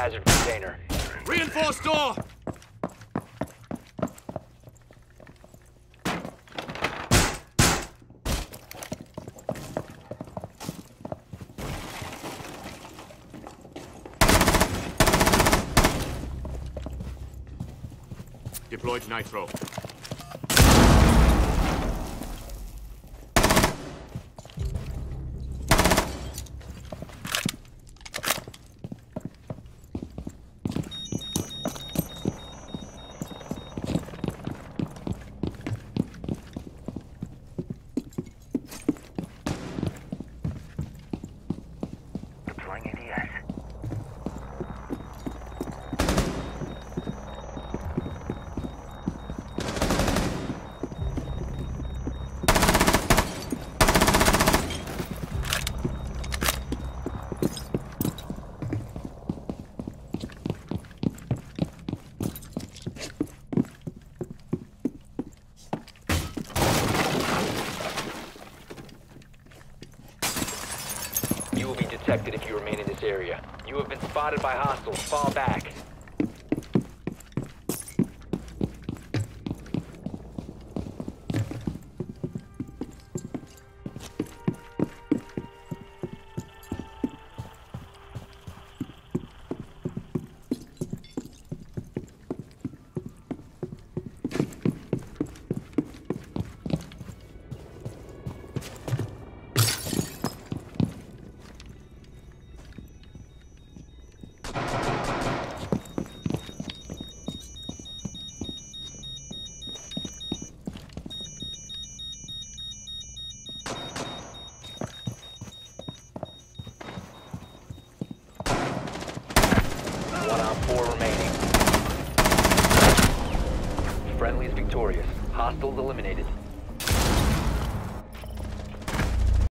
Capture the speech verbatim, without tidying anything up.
biohazard container. Reinforced door! Deployed nitro. Deploying A D S. You will be detected if you remain in this area. You have been spotted by hostiles. Fall back. One on four remaining. Friendly is victorious. Hostiles eliminated.